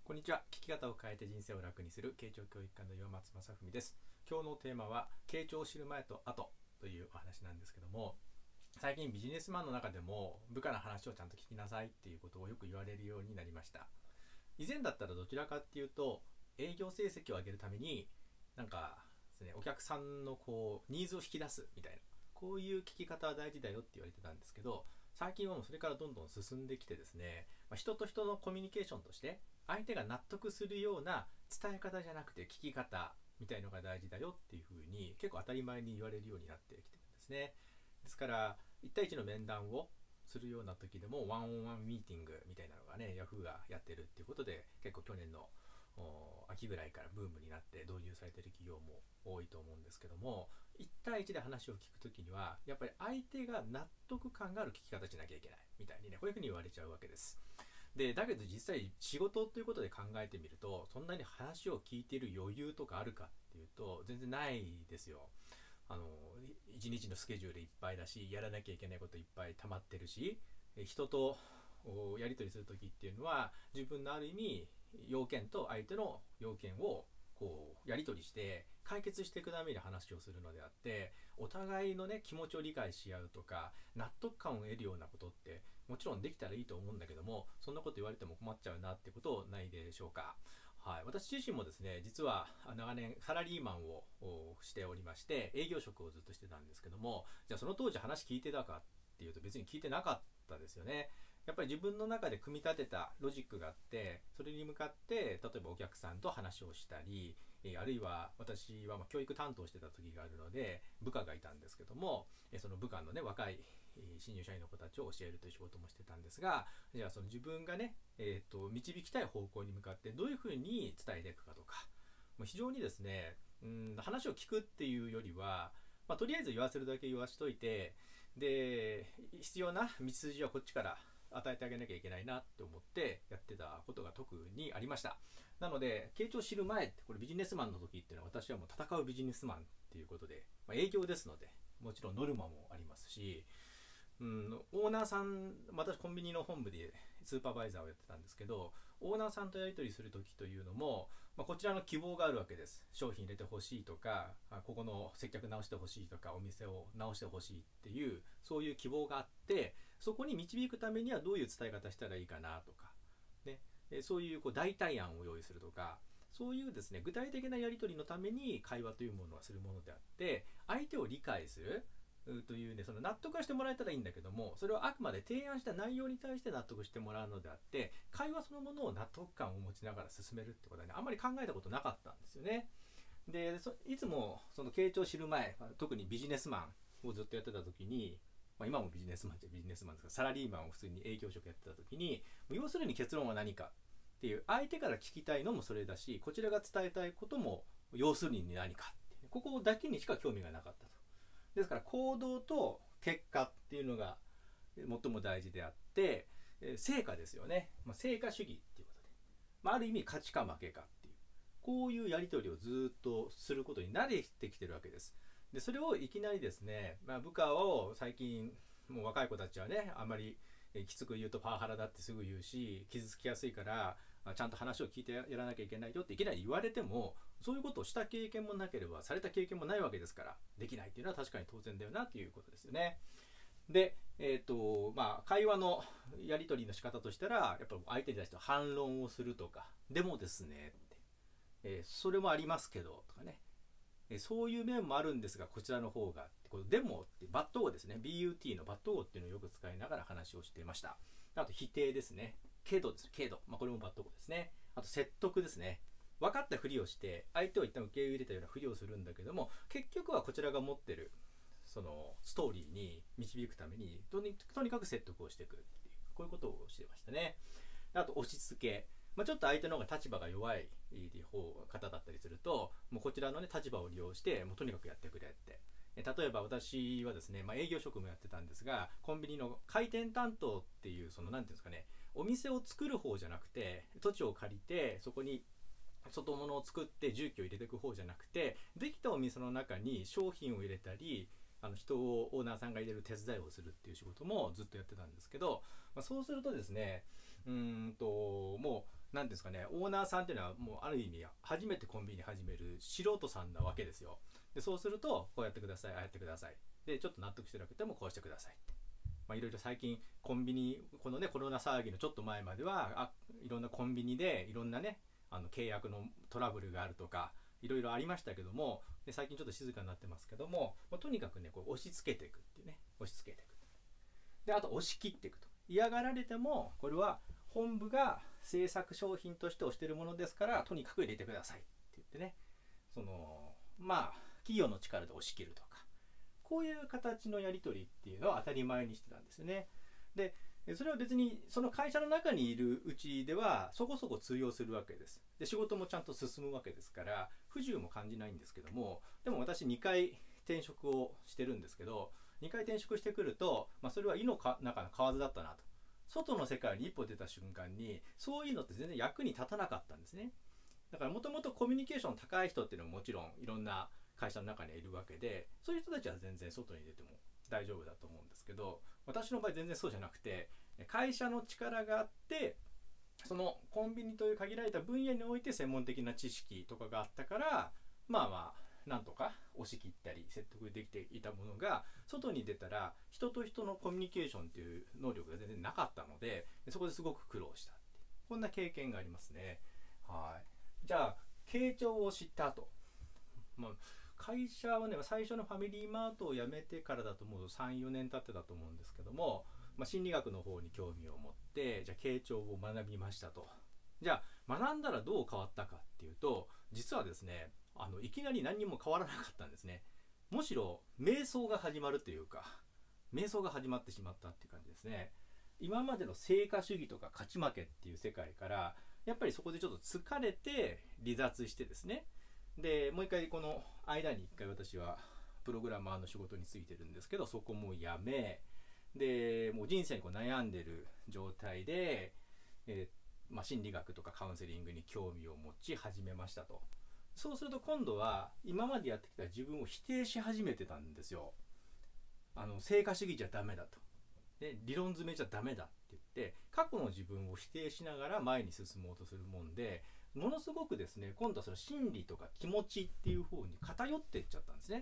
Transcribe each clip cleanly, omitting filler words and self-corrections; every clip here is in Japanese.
こんにちは。聞き方を変えて人生を楽にする傾聴教育家の岩松正文です。今日のテーマは傾聴を知る前と後というお話なんですけども、最近ビジネスマンの中でも部下の話をちゃんと聞きなさいっていうことをよく言われるようになりました。以前だったらどちらかっていうと営業成績を上げるためになんかですね、お客さんのニーズを引き出すみたいな、こういう聞き方は大事だよって言われてたんですけど、最近はもうそれからどんどん進んできてですね、人と人のコミュニケーションとして相手が納得するような伝え方じゃなくて聞き方みたいのが大事だよっていう風に結構当たり前に言われるようになってきてるんですね。ですから1対1の面談をするような時でもワンオンワンミーティングみたいなのがね、ヤフーがやってるっていうことで結構去年の秋ぐらいからブームになって導入されている企業も多いと思うんですけども、1対1で話を聞くときにはやっぱり相手が納得感がある聞き方しなきゃいけないみたいにね、こういうふうに言われちゃうわけです。でだけど実際仕事ということで考えてみると、そんなに話を聞いている余裕とかあるかっていうと全然ないですよ。一日のスケジュールいっぱいだし、やらなきゃいけないこといっぱい溜まってるし、人とやり取りする時っていうのは自分のある意味要件と相手の要件をやり取りして解決していくために話をするのであって、お互いのね気持ちを理解し合うとか納得感を得るようなことってもちろんできたらいいと思うんだけども、そんなこと言われても困っちゃうなってことないでしょうか。はい、私自身もですね、実は長年サラリーマンをしておりまして営業職をずっとしてたんですけども、じゃあその当時話聞いてたかっていうと別に聞いてなかったですよね。やっぱり自分の中で組み立てたロジックがあって、それに向かって例えばお客さんと話をしたり、あるいは私は教育担当してた時があるので部下がいたんですけども、その部下のね若い新入社員の子たちを教えるという仕事もしてたんですが、じゃあその自分がね、導きたい方向に向かってどういうふうに伝えていくかとか、非常にですね、話を聞くっていうよりは、とりあえず言わせるだけ言わしといて、で必要な道筋はこっちから与えてあげなきゃいけないなって思ってやってたことが特にありました。なので傾聴を知る前って、これビジネスマンの時っていうのは私はもう戦うビジネスマンっていうことで、営業ですのでもちろんノルマもありますし、オーナーさん、私コンビニの本部でスーパーバイザーをやってたんですけど、オーナーさんとやり取りする時というのも、こちらの希望があるわけです。商品入れてほしいとか、ここの接客直してほしいとか、お店を直してほしいっていうそういう希望があって、そこに導くためにはどういう伝え方したらいいかなとかね、そういう代替案を用意するとか、そういうですね具体的なやり取りのために会話というものはするものであって、相手を理解するというね、その納得はしてもらえたらいいんだけども、それはあくまで提案した内容に対して納得してもらうのであって、会話そのものを納得感を持ちながら進めるってことはね、あんまり考えたことなかったんですよね。でいつもその傾聴を知る前、特にビジネスマンをずっとやってた時に、今もビジネスマンじゃビジネスマンですが、サラリーマンを普通に営業職やってた時に、要するに結論は何かっていう、相手から聞きたいのもそれだし、こちらが伝えたいことも要するに何かって、ここだけにしか興味がなかったと。ですから行動と結果っていうのが最も大事であって、成果ですよね。成果主義っていうことで、ある意味勝ちか負けかっていう、こういうやり取りをずっとすることに慣れてきてるわけです。でそれをいきなりですね、部下を最近もう若い子たちはね、あんまりきつく言うとパワハラだってすぐ言うし、傷つきやすいからちゃんと話を聞いてやらなきゃいけないよっていきなり言われても、そういうことをした経験もなければされた経験もないわけですから、できないっていうのは確かに当然だよなということですよね。で、会話のやり取りの仕方としたら、やっぱり相手に対して反論をするとか、でもですねって、それもありますけどとかね、そういう面もあるんですがこちらの方がってことでもってバット語ですね、 BUT のバット語っていうのをよく使いながら話をしていました。あと否定ですね、けどです、けど、これもバット語ですね。あと説得ですね、分かったふりをして相手を一旦受け入れたようなふりをするんだけども、結局はこちらが持ってるそのストーリーに導くためにとにかく説得をしていくっていう、こういうことをしてましたね。あと押し付け、ちょっと相手の方が立場が弱い方だったりすると、もうこちらの、ね、立場を利用してもうとにかくやってくれって。例えば私はですね、営業職もやってたんですが、コンビニの開店担当っていう、その何ていうんですかね、お店を作る方じゃなくて、土地を借りてそこに外物を作って重機を入れていく方じゃなくて、できたお店の中に商品を入れたり、人をオーナーさんが入れる手伝いをするっていう仕事もずっとやってたんですけど、そうするとですね、もうなんていうんですかね、オーナーさんっていうのはもうある意味初めてコンビニ始める素人さんなわけですよ。でそうするとこうやってください、ああやってください、でちょっと納得してなくてもこうしてくださいって、いろいろ最近コンビニ、このねコロナ騒ぎのちょっと前まではいろんなコンビニでいろんなね契約のトラブルがあるとかいろいろありましたけども、で最近ちょっと静かになってますけども、とにかくねこう押し付けていくっていうね、押し付けていく、であと押し切っていくと、嫌がられてもこれは本部が制作商品として推しているものですからとにかく入れてくださいって言ってね、企業の力で押し切るとか、こういう形のやり取りっていうのは当たり前にしてたんですよね。でそれは別にその会社の中にいるうちではそこそこ通用するわけです。で仕事もちゃんと進むわけですから不自由も感じないんですけども、でも私2回転職をしてるんですけど、2回転職してくると、それは井の中の蛙だったなと。外の世界に一歩出た瞬間にそういうのって全然役に立たなかったんですね。だからもともとコミュニケーション高い人っていうのはもちろんいろんな会社の中にはいるわけで、そういう人たちは全然外に出ても大丈夫だと思うんですけど、私の場合全然そうじゃなくて、会社の力があってそのコンビニという限られた分野において専門的な知識とかがあったから、なんとか押し切ったり説得できていたものが、外に出たら人と人のコミュニケーションという能力が全然なかったので、そこですごく苦労したっていう、こんな経験がありますね。はい。じゃあ傾聴を知った後、会社はね最初のファミリーマートを辞めてからだともう 3,4 年経ってたと思うんですけども、心理学の方に興味を持って、じゃあ傾聴を学びましたと。じゃあ学んだらどう変わったかっていうと、実はですねいきなり何にも変わらなかったんですね。むしろ瞑想が始まるというか、瞑想が始まってしまったっていう感じですね。今までの成果主義とか勝ち負けっていう世界からやっぱりそこでちょっと疲れて離脱してですね、でもう一回この間に一回私はプログラマーの仕事に就いてるんですけど、そこもやめ、でもう人生に悩んでる状態で、心理学とかカウンセリングに興味を持ち始めましたと。そうすると今度は今までやってきた自分を否定し始めてたんですよ。成果主義じゃダメだと、で理論詰めじゃダメだって言って過去の自分を否定しながら前に進もうとするもんで、ものすごくですね今度はその心理とか気持ちっていう方に偏っていっちゃったんですね。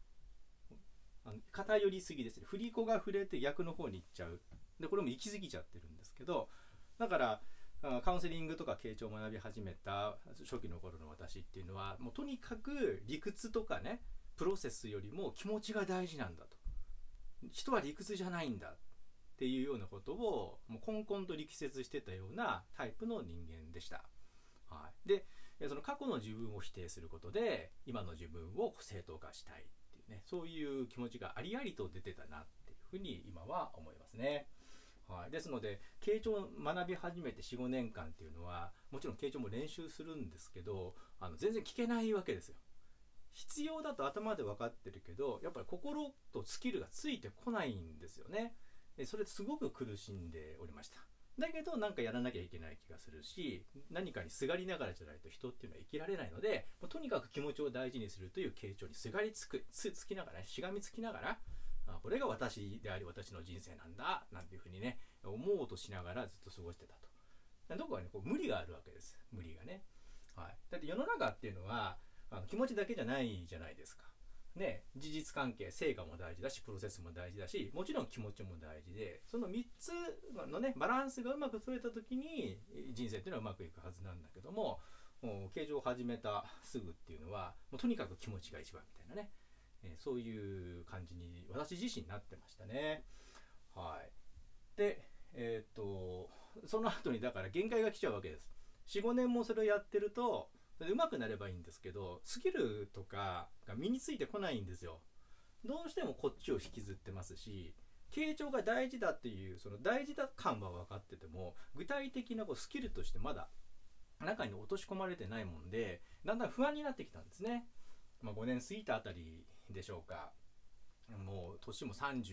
偏りすぎですね。振り子が触れて逆の方に行っちゃう。でこれも行き過ぎちゃってるんですけど、だからカウンセリングとか傾聴を学び始めた初期の頃の私っていうのは、もうとにかく理屈とかねプロセスよりも気持ちが大事なんだと、人は理屈じゃないんだっていうようなことをもうこんこんと力説してたようなタイプの人間でした。はい、でその過去の自分を否定することで今の自分を正当化したいっていうね、そういう気持ちがありありと出てたなっていうふうに今は思いますね。はい、ですので傾聴を学び始めて 4,5 年間っていうのはもちろん傾聴も練習するんですけど、全然聞けないわけですよ。必要だと頭で分かってるけどやっぱり心とスキルがついてこないんですよね。それすごく苦しんでおりました。だけどなんかやらなきゃいけない気がするし、何かにすがりながらじゃないと人っていうのは生きられないので、もうとにかく気持ちを大事にするという傾聴にすがりつきながら、しがみつきながら、これが私であり私の人生なんだなんていうふうにね思おうとしながらずっと過ごしてたと。どこかねこう無理があるわけです。無理がね。はい、だって世の中っていうのは気持ちだけじゃないじゃないですか。ね、事実関係、成果も大事だし、プロセスも大事だし、もちろん気持ちも大事で、その3つのね、バランスがうまく取れた時に人生っていうのはうまくいくはずなんだけども、傾聴を始めたすぐっていうのは、もうとにかく気持ちが一番みたいなね、そういう感じに私自身なってましたね。はい。で、その後にだから限界が来ちゃうわけです。4、5年もそれをやってると、うまくなればいいんですけど、スキルとかが身についてこないんですよ。どうしてもこっちを引きずってますし、傾聴が大事だっていうその大事だ感は分かってても、具体的なスキルとしてまだ中に落とし込まれてないもんで、だんだん不安になってきたんですね。5年過ぎたあたりでしょうか。もう年も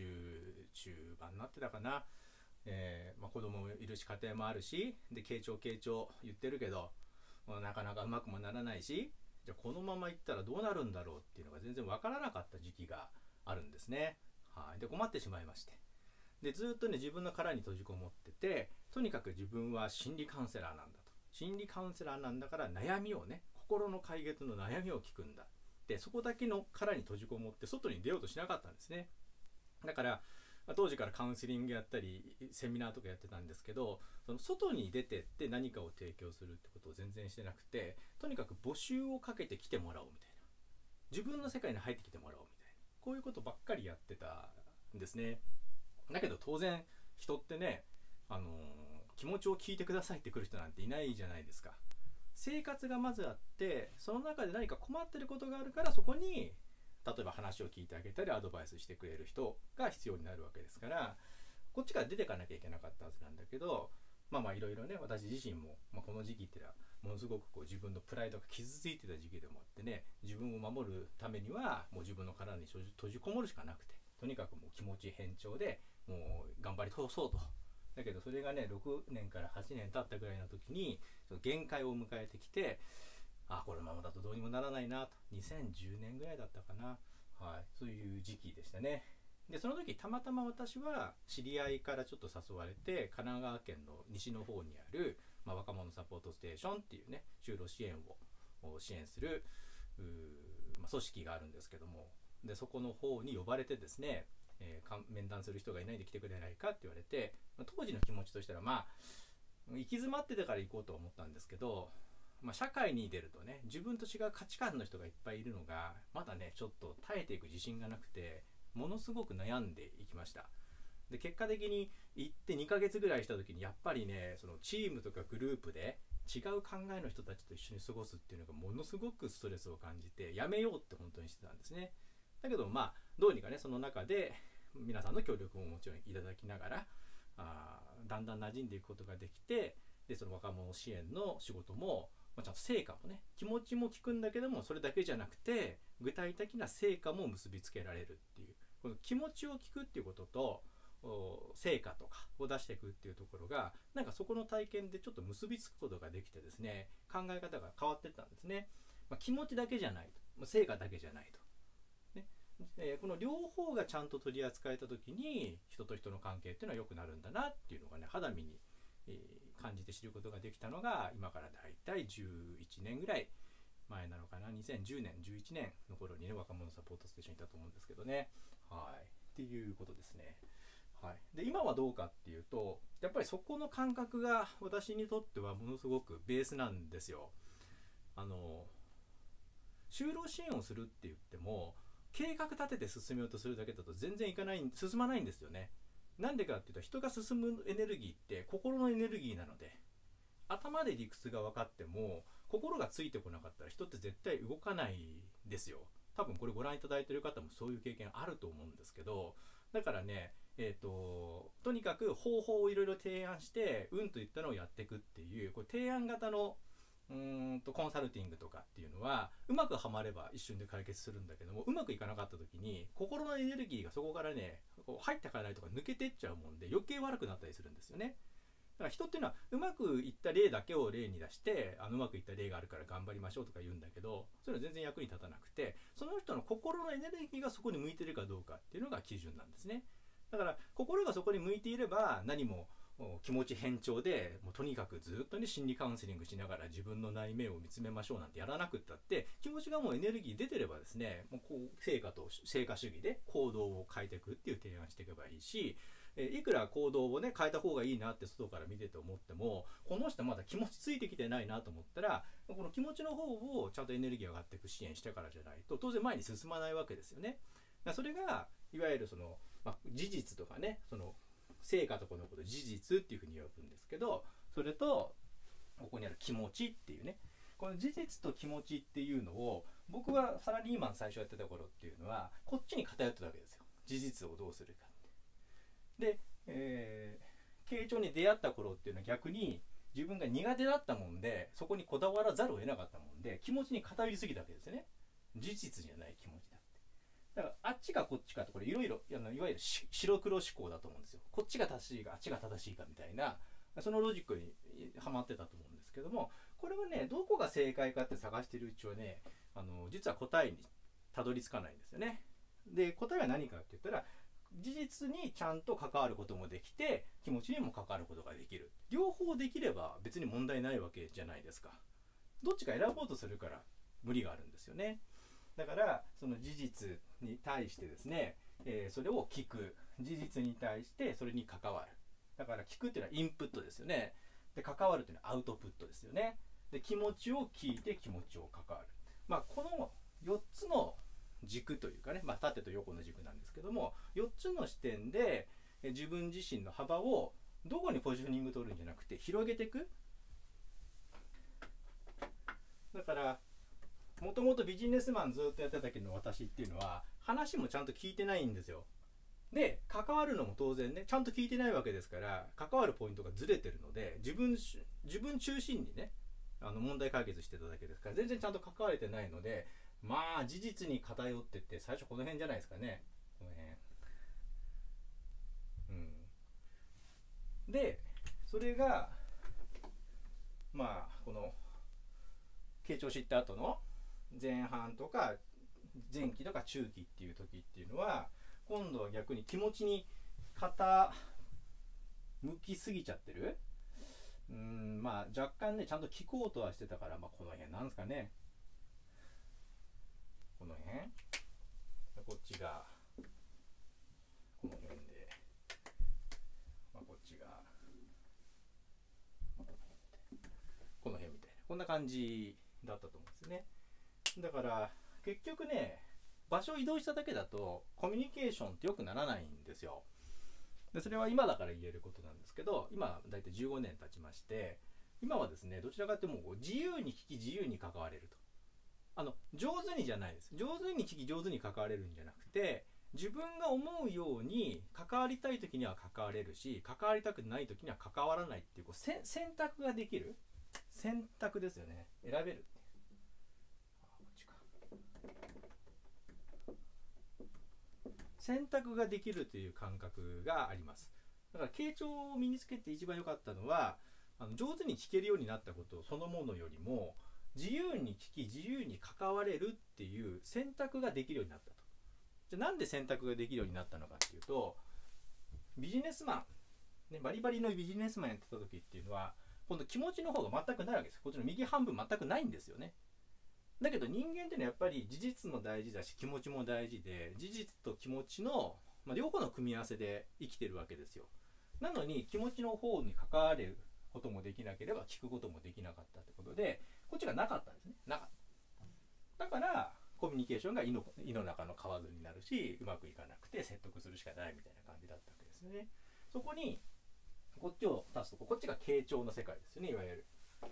30中盤になってたかな。子供もいるし家庭もあるし、で傾聴言ってるけどなかなかうまくもならないし、じゃあこのままいったらどうなるんだろうっていうのが全然わからなかった時期があるんですね。はい。で困ってしまいまして、でずっとね自分の殻に閉じこもってて、とにかく自分は心理カウンセラーなんだと、 心理カウンセラーなんだから悩みをね、心の解決の悩みを聞くんだで、そこだけの殻に閉じこもって外に出ようとしなかったんですね。だから当時からカウンセリングやったりセミナーとかやってたんですけど、その外に出てって何かを提供するってことを全然してなくて、とにかく募集をかけて来てもらおうみたいな、自分の世界に入ってきてもらおうみたいな、こういうことばっかりやってたんですね。だけど当然人ってね、気持ちを聞いてくださいって来る人なんていないじゃないですか。生活がまずあって、その中で何か困ってることがあるから、そこに例えば話を聞いてあげたりアドバイスしてくれる人が必要になるわけですから、こっちから出ていかなきゃいけなかったはずなんだけど、いろいろね、私自身も、この時期っていうのはものすごく自分のプライドが傷ついてた時期でもあってね、自分を守るためにはもう自分の殻に閉じこもるしかなくて、とにかくもう気持ち変調でもう頑張り通そうと。だけどそれがね、6年から8年経ったぐらいの時にその限界を迎えてきて、このままだとどうにもならないなと。2010年ぐらいだったかな、そういう時期でしたね。でその時たまたま私は知り合いからちょっと誘われて、神奈川県の西の方にある、若者サポートステーションっていうね、就労支援を支援する組織があるんですけども、でそこの方に呼ばれてですね、面談する人がいないで来てくれないかって言われて、当時の気持ちとしては行き詰まってたから行こうと思ったんですけど、社会に出るとね、自分と違う価値観の人がいっぱいいるのがまだね、ちょっと耐えていく自信がなくて、ものすごく悩んでいきました。で結果的に行って2ヶ月ぐらいした時に、やっぱりね、そのチームとかグループで違う考えの人たちと一緒に過ごすっていうのがものすごくストレスを感じて、やめようって本当にしてたんですね。だけどどうにかね、その中で皆さんの協力ももちろんいただきながら、だんだん馴染んでいくことができて、でその若者支援の仕事も、ちゃんと成果もね、気持ちも聞くんだけども、それだけじゃなくて具体的な成果も結びつけられるっていう、この気持ちを聞くっていうことと成果とかを出していくっていうところが、なんかそこの体験でちょっと結びつくことができてですね、考え方が変わっていったんですね。気持ちだけじゃないと、成果だけじゃないと、ね、この両方がちゃんと取り扱えた時に、人と人の関係っていうのは良くなるんだなっていうのがね、肌身に感じて知ることができたのが、今からだいたい11年ぐらい前なのかな、2010年11年の頃にね、若者サポートステーションにいたと思うんですけどね。っていうことですね。で今はどうかっていうと、やっぱりそこの感覚が私にとってはものすごくベースなんですよ。就労支援をするって言っても、計画立てて進めようとするだけだと全然進まないんですよね。なんでかっていうと、人が進むエネルギーって心のエネルギーなので、頭で理屈が分かっても心がついてこなかったら人って絶対動かないんですよ。多分これご覧いただいている方もそういう経験あると思うんですけど、だからね、とにかく方法をいろいろ提案して、といったのをやっていくっていう、これ提案型のコンサルティングとかっていうのは、うまくはまれば一瞬で解決するんだけども、うまくいかなかった時に心のエネルギーがそこからね、入ってかないとか抜けてっちゃうもんで、余計悪くなったりするんですよね。だから人っていうのはうまくいった例だけを例に出して、うまくいった例があるから頑張りましょうとか言うんだけど、それは全然役に立たなくて、その人の心のエネルギーがそこに向いてるかどうかっていうのが基準なんですね。だから心がそこに向いていれば、何も気持ち変調でもうとにかくずっとね、心理カウンセリングしながら自分の内面を見つめましょうなんてやらなくったって、気持ちがもうエネルギー出てればですね、もう成果主義で行動を変えていくっていう提案していけばいいし、いくら行動をね変えた方がいいなって外から見てて思っても、この人まだ気持ちついてきてないなと思ったら、この気持ちの方をちゃんとエネルギー上がっていく支援してからじゃないと当然前に進まないわけですよね。それがいわゆるその、事実とかね、その成果とかのことを事実っていうふうに呼ぶんですけど、それとここにある気持ちっていうね、この事実と気持ちっていうのを、僕はサラリーマン最初やってた頃っていうのはこっちに偏ってたわけですよ。事実をどうするかで、傾聴に出会った頃っていうのは逆に自分が苦手だったもんで、そこにこだわらざるを得なかったもんで、気持ちに偏りすぎたわけですよね。事実じゃない気持ちだって。だからあっちかこっちかって、これいろいろいわゆる白黒思考だと思うんですよ。こっちが正しいかあっちが正しいかみたいな、そのロジックにはまってたと思うんですけども、これはね、どこが正解かって探してるうちはね、実は答えにたどり着かないんですよね。で答えは何かって言ったら、 事実にちゃんと関わることもできて、気持ちにも関わることができる。両方できれば別に問題ないわけじゃないですか。どっちか選ぼうとするから無理があるんですよね。だからその事実に対してですね、それを聞く。事実に対してそれに関わる。だから聞くっていうのはインプットですよね。で、関わるっていうのはアウトプットですよね。で、気持ちを聞いて気持ちを関わる。この4つの軸というかね、縦と横の軸なんですけども、4つの視点で自分自身の幅をどこにポジショニング取るんじゃなくて広げていく。だからもともとビジネスマンずっとやってた時の私っていうのは話もちゃんと聞いてないんですよ。で、関わるのも当然ね、ちゃんと聞いてないわけですから、関わるポイントがずれてるので、自分中心にね、問題解決してただけですから、全然ちゃんと関われてないので、事実に偏ってって、最初この辺じゃないですかね。この辺。で、それが、この、傾聴を知った後の前半とか、前期とか中期っていう時っていうのは、今度は逆に気持ちに傾きすぎちゃってる。若干ね、ちゃんと聞こうとはしてたから、この辺なんですかね。この辺、こっちがこの辺で、こっちがこの辺みたいな、こんな感じだったと思うんですね。だから結局ね、場所を移動しただけだとコミュニケーションって良くならないんですよ。で、それは今だから言えることなんですけど、今だいたい15年経ちまして、今はですね、どちらかというともう自由に聞き自由に関われると。上手にじゃないです。上手に聞き上手に関われるんじゃなくて、自分が思うように関わりたい時には関われるし、関わりたくない時には関わらないっていう、選択ができる。選択ですよね。選べるっていう。こっちか。選択ができるという感覚があります。だから傾聴を身につけて一番良かったのは、上手に聞けるようになったことそのものよりも、自由に聞き自由に関われるっていう選択ができるようになったと。じゃあなんで選択ができるようになったのかっていうと、ビジネスマン、ね、バリバリのビジネスマンやってた時っていうのは、今度気持ちの方が全くないわけです。こっちの右半分全くないんですよね。だけど人間っていうのはやっぱり事実も大事だし気持ちも大事で、事実と気持ちの、両方の組み合わせで生きてるわけですよ。なのに気持ちの方に関われることもできなければ聞くこともできなかったってことで、こっちがなかったんですね。なかった。だからコミュニケーションが胃の中の蛙になるし、うまくいかなくて説得するしかないみたいな感じだったわけですね。そこにこっちを足すと、こっちが傾聴の世界ですよね、いわゆる。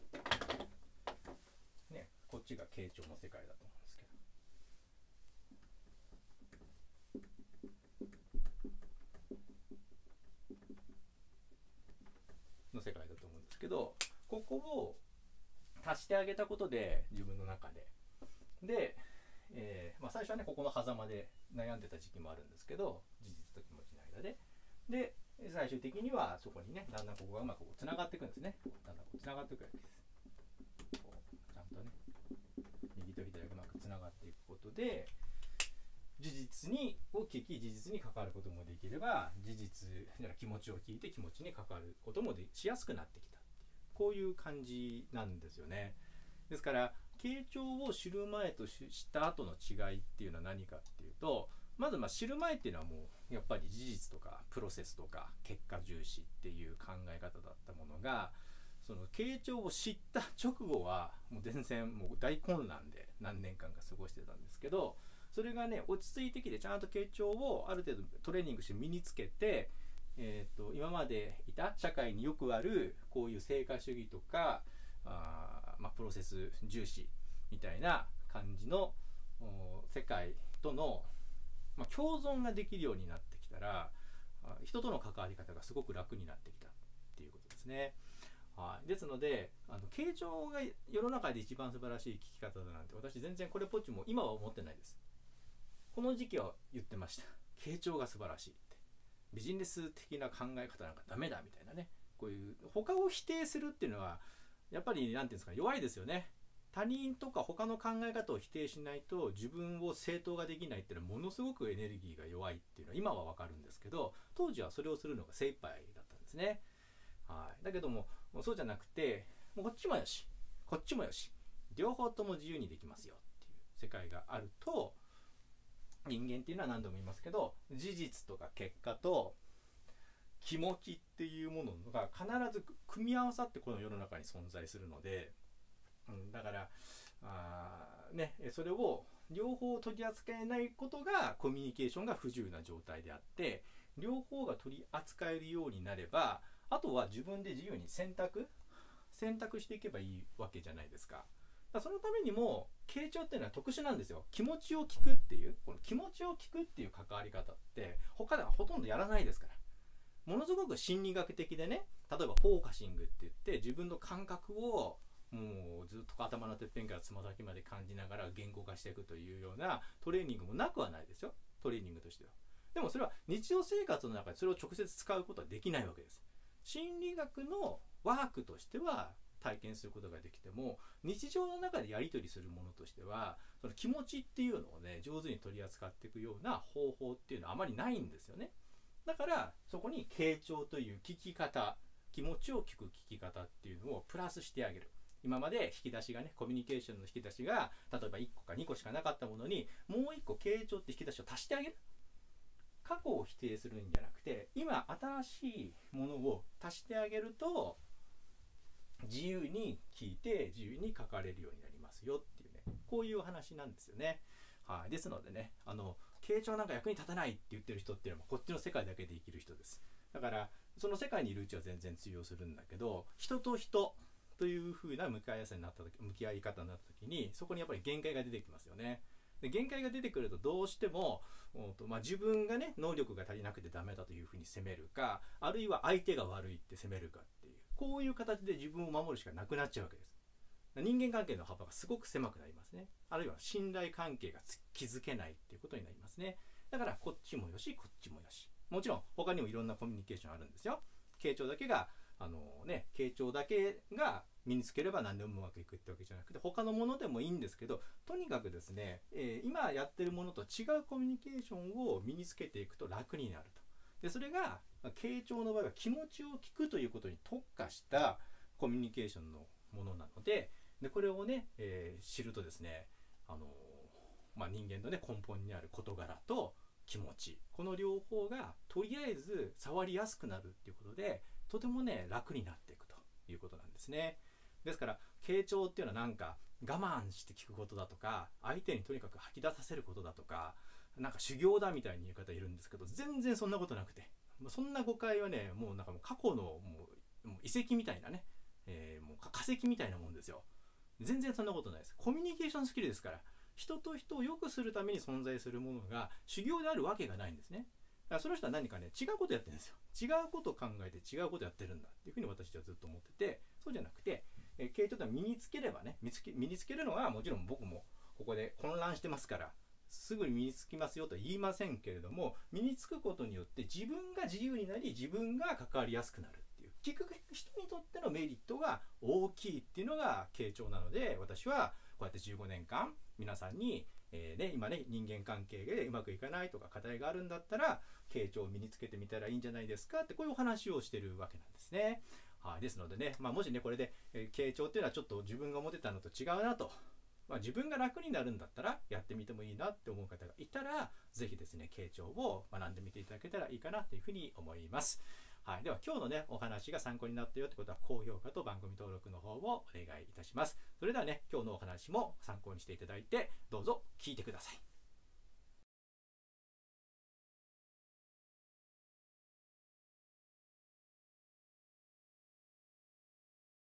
ね、こっちが傾聴の世界だと思うんですけど。の世界だと思うんですけど、ここを足してあげたことで、自分の中で。で、最初はね、ここの狭間で悩んでた時期もあるんですけど、事実と気持ちの間で。で、最終的にはそこにね、だんだんここがうまくつながっていくんですね。だんだんつながっていくわけです。こうちゃんとね、右と左がうまくつながっていくことで、事実を聞き、事実に関わることもできれば、事実、気持ちを聞いて気持ちに関わることもしやすくなってきたっていう、こういう感じなんですよね。ですから、傾聴を知る前と知った後の違いっていうのは何かっていうと、まず知る前っていうのはもうやっぱり事実とかプロセスとか結果重視っていう考え方だったものが、その傾聴を知った直後はもう全然もう大混乱で何年間か過ごしてたんですけど、それがね、落ち着いてきてちゃんと傾聴をある程度トレーニングして身につけて、今までいた社会によくあるこういう成果主義とかプロセス重視みたいな感じの世界との、共存ができるようになってきたら、人との関わり方がすごく楽になってきたっていうことですね。ですので、傾聴が世の中で一番素晴らしい聞き方だなんて、私全然これっぽっちも今は思ってないです。この時期は言ってました。傾聴が素晴らしいって。ビジネス的な考え方なんかダメだみたいなね。こういう他を否定するっていうのはやっぱりなんていうんですか、弱いですよね。 他人とか他の考え方を否定しないと自分を正当ができないっていうのはものすごくエネルギーが弱いっていうのは今はわかるんですけど、当時はそれをするのが精一杯だったんですね。はい、だけどもそうじゃなくて、もうこっちもよしこっちもよし、両方とも自由にできますよっていう世界があると、人間っていうのは何度も言いますけど、事実とか結果と気持ちっていうものが必ず組み合わさってこの世の中に存在するので、だからそれを両方取り扱えないことがコミュニケーションが不自由な状態であって、両方が取り扱えるようになれば、あとは自分で自由に選択していけばいいわけじゃないですか。そのためにも傾聴っていうのは特殊なんですよ。気持ちを聞くっていう、この気持ちを聞くっていう関わり方って他ではほとんどやらないですから。ものすごく心理学的でね、例えばフォーカシングって言って自分の感覚をもうずっと頭のてっぺんからつま先まで感じながら言語化していくというようなトレーニングもなくはないですよ、トレーニングとしては。でもそれは日常生活の中でそれを直接使うことはできないわけです。心理学のワークとしては体験することができても、日常の中でやり取りするものとしてはその気持ちっていうのをね上手に取り扱っていくような方法っていうのはあまりないんですよね。だからそこに傾聴という聞き方、気持ちを聞く聞き方っていうのをプラスしてあげる。今まで引き出しがね、コミュニケーションの引き出しが例えば1個か2個しかなかったものにもう1個傾聴って引き出しを足してあげる。過去を否定するんじゃなくて今新しいものを足してあげると自由に聞いて自由に書かれるようになりますよっていうね、こういうお話なんですよね。はい、ですのでね、傾聴なんか役に立たないって言ってる人っていうのはこっちの世界だけで生きる人です。だからその世界にいるうちは全然通用するんだけど、人と人という風な向き合い方になった時にそこにやっぱり限界が出てきますよね。で限界が出てくるとどうしても自分がね能力が足りなくてダメだというふうに責めるか、あるいは相手が悪いって責めるかっていう、こういう形で自分を守るしかなくなっちゃうわけです。人間関係の幅がすごく狭くなりますね。あるいは信頼関係が築けないっていうことになりますね。だからこっちもよしこっちもよし、もちろん他にもいろんなコミュニケーションあるんですよ。傾聴だけが傾聴だけが身につければ何でもうまくいくってわけじゃなくて、他のものでもいいんですけど、とにかくですね、今やってるものと違うコミュニケーションを身につけていくと楽になると。でそれが傾聴の場合は気持ちを聞くということに特化したコミュニケーションのものなので、これをね、知るとですね、人間のね根本にある事柄と気持ち、この両方がとりあえず触りやすくなるっていうことで、とてもね楽になっていくということなんですね。ですから傾聴っていうのはなんか我慢して聞くことだとか、相手にとにかく吐き出させることだとか、なんか修行だみたいに言う方いるんですけど、全然そんなことなくて、そんな誤解はねもうなんかもう過去のもう遺跡みたいなね、もう化石みたいなもんですよ。全然そんなことないです。コミュニケーションスキルですから、人と人を良くするために存在するものが修行であるわけがないんですね。だからその人は何かね違うことやってるんですよ。違うことを考えて違うことやってるんだっていうふうに私はずっと思ってて、そうじゃなくて傾聴って身につければね、身につけるのはもちろん僕もここで混乱してますからすぐに身につきますよとは言いませんけれども、身につくことによって自分が自由になり自分が関わりやすくなるっていう、聞く人にとってのメリットが大きいっていうのが傾聴なので、私はこうやって15年間皆さんに、今ね人間関係でうまくいかないとか課題があるんだったら傾聴を身につけてみたらいいんじゃないですかって、こういうお話をしてるわけなんですね。はい、ですのでね、もしねこれで、傾聴っていうのはちょっと自分が思ってたのと違うなと、自分が楽になるんだったらやってみてもいいなって思う方がいたら、ぜひですね傾聴を学んでみていただけたらいいかなというふうに思います。はい、では今日のねお話が参考になったよってことは高評価と番組登録の方をお願いいたします。それではね今日のお話も参考にしていただいてどうぞ聞いてください。